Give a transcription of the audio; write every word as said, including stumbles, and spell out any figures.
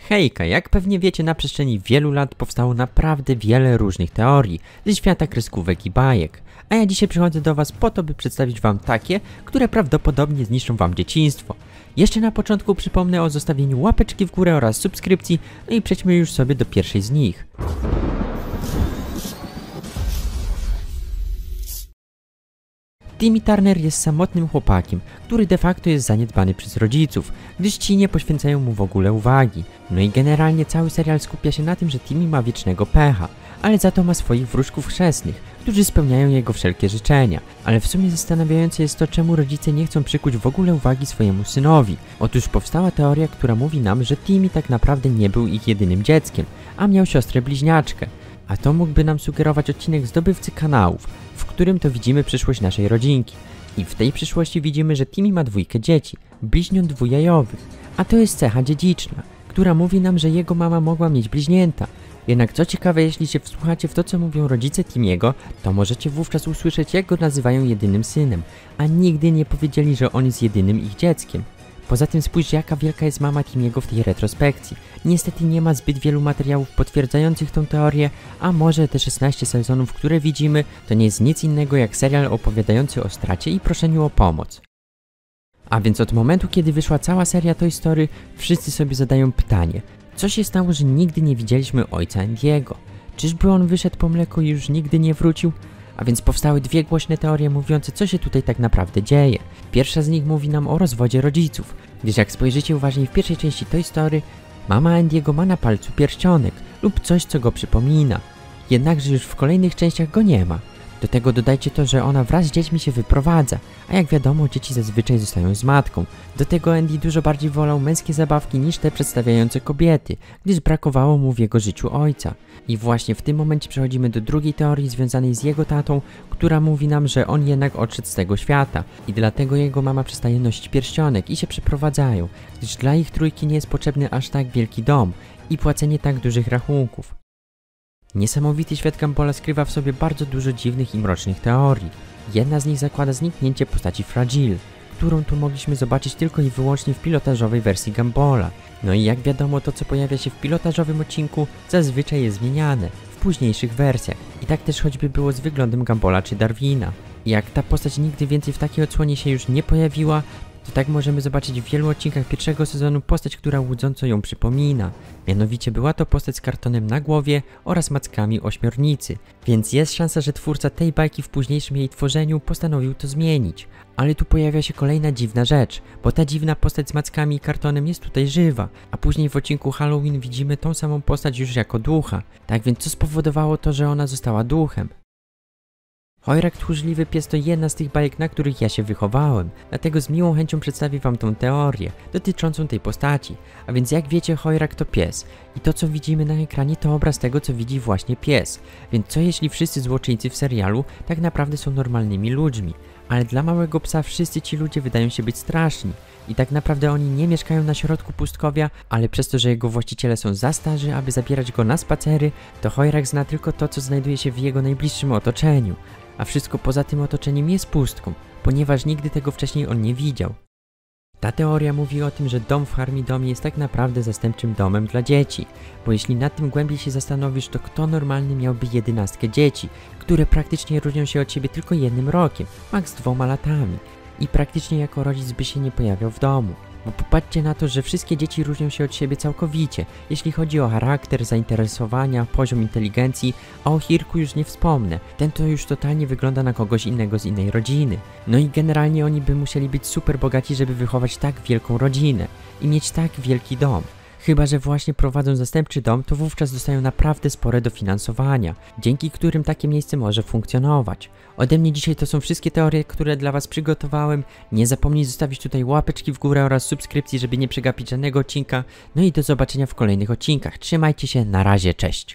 Hejka, jak pewnie wiecie, na przestrzeni wielu lat powstało naprawdę wiele różnych teorii ze świata kreskówek i bajek. A ja dzisiaj przychodzę do was po to, by przedstawić wam takie, które prawdopodobnie zniszczą wam dzieciństwo. Jeszcze na początku przypomnę o zostawieniu łapeczki w górę oraz subskrypcji, no i przejdźmy już sobie do pierwszej z nich. Timmy Turner jest samotnym chłopakiem, który de facto jest zaniedbany przez rodziców, gdyż ci nie poświęcają mu w ogóle uwagi. No i generalnie cały serial skupia się na tym, że Timmy ma wiecznego pecha, ale za to ma swoich wróżków chrzestnych, którzy spełniają jego wszelkie życzenia. Ale w sumie zastanawiające jest to, czemu rodzice nie chcą przykuć w ogóle uwagi swojemu synowi. Otóż powstała teoria, która mówi nam, że Timmy tak naprawdę nie był ich jedynym dzieckiem, a miał siostrę bliźniaczkę. A to mógłby nam sugerować odcinek Zdobywcy Kanałów, w którym to widzimy przyszłość naszej rodzinki. I w tej przyszłości widzimy, że Timmy ma dwójkę dzieci, bliźniąt dwujajowych, a to jest cecha dziedziczna, która mówi nam, że jego mama mogła mieć bliźnięta. Jednak co ciekawe, jeśli się wsłuchacie w to, co mówią rodzice Timmy'ego, to możecie wówczas usłyszeć, jak go nazywają jedynym synem, a nigdy nie powiedzieli, że on jest jedynym ich dzieckiem. Poza tym spójrz, jaka wielka jest mama Timmy'ego w tej retrospekcji. Niestety nie ma zbyt wielu materiałów potwierdzających tą teorię, a może te szesnaście sezonów, które widzimy, to nie jest nic innego jak serial opowiadający o stracie i proszeniu o pomoc. A więc od momentu, kiedy wyszła cała seria Toy Story, wszyscy sobie zadają pytanie, co się stało, że nigdy nie widzieliśmy ojca Andy'ego? Czyżby on wyszedł po mleku i już nigdy nie wrócił? A więc powstały dwie głośne teorie mówiące, co się tutaj tak naprawdę dzieje. Pierwsza z nich mówi nam o rozwodzie rodziców, gdyż jak spojrzycie uważnie w pierwszej części Toy Story, mama Andy'ego ma na palcu pierścionek lub coś, co go przypomina. Jednakże już w kolejnych częściach go nie ma. Do tego dodajcie to, że ona wraz z dziećmi się wyprowadza, a jak wiadomo, dzieci zazwyczaj zostają z matką. Do tego Andy dużo bardziej wolał męskie zabawki niż te przedstawiające kobiety, gdyż brakowało mu w jego życiu ojca. I właśnie w tym momencie przechodzimy do drugiej teorii związanej z jego tatą, która mówi nam, że on jednak odszedł z tego świata i dlatego jego mama przestaje nosić pierścionek i się przeprowadzają, gdyż dla ich trójki nie jest potrzebny aż tak wielki dom i płacenie tak dużych rachunków. Niesamowity świat Gumbola skrywa w sobie bardzo dużo dziwnych i mrocznych teorii. Jedna z nich zakłada zniknięcie postaci Fragile, którą tu mogliśmy zobaczyć tylko i wyłącznie w pilotażowej wersji Gumbola. No i jak wiadomo, to co pojawia się w pilotażowym odcinku zazwyczaj jest zmieniane w późniejszych wersjach. I tak też choćby było z wyglądem Gumbola czy Darwina. I jak ta postać nigdy więcej w takiej odsłonie się już nie pojawiła, to tak możemy zobaczyć w wielu odcinkach pierwszego sezonu postać, która łudząco ją przypomina. Mianowicie była to postać z kartonem na głowie oraz mackami ośmiornicy, więc jest szansa, że twórca tej bajki w późniejszym jej tworzeniu postanowił to zmienić. Ale tu pojawia się kolejna dziwna rzecz, bo ta dziwna postać z mackami i kartonem jest tutaj żywa, a później w odcinku Halloween widzimy tą samą postać już jako ducha. Tak więc co spowodowało to, że ona została duchem? Hojrak Tchórzliwy Pies to jedna z tych bajek, na których ja się wychowałem, dlatego z miłą chęcią przedstawię wam tą teorię dotyczącą tej postaci. A więc jak wiecie, Hojrak to pies i to co widzimy na ekranie to obraz tego, co widzi właśnie pies. Więc co jeśli wszyscy złoczyńcy w serialu tak naprawdę są normalnymi ludźmi, ale dla małego psa wszyscy ci ludzie wydają się być straszni i tak naprawdę oni nie mieszkają na środku pustkowia, ale przez to, że jego właściciele są za starzy, aby zabierać go na spacery, to Hojrak zna tylko to, co znajduje się w jego najbliższym otoczeniu. A wszystko poza tym otoczeniem jest pustką, ponieważ nigdy tego wcześniej on nie widział. Ta teoria mówi o tym, że dom w Harmidomie jest tak naprawdę zastępczym domem dla dzieci, bo jeśli nad tym głębiej się zastanowisz, to kto normalny miałby jedenastkę dzieci, które praktycznie różnią się od siebie tylko jednym rokiem, maks dwoma latami i praktycznie jako rodzic by się nie pojawiał w domu. Bo popatrzcie na to, że wszystkie dzieci różnią się od siebie całkowicie, jeśli chodzi o charakter, zainteresowania, poziom inteligencji, a o Hirku już nie wspomnę. Ten to już totalnie wygląda na kogoś innego z innej rodziny. No i generalnie oni by musieli być super bogaci, żeby wychować tak wielką rodzinę i mieć tak wielki dom. Chyba że właśnie prowadzą zastępczy dom, to wówczas dostają naprawdę spore dofinansowania, dzięki którym takie miejsce może funkcjonować. Ode mnie dzisiaj to są wszystkie teorie, które dla was przygotowałem. Nie zapomnij zostawić tutaj łapeczki w górę oraz subskrypcji, żeby nie przegapić żadnego odcinka. No i do zobaczenia w kolejnych odcinkach. Trzymajcie się, na razie, cześć!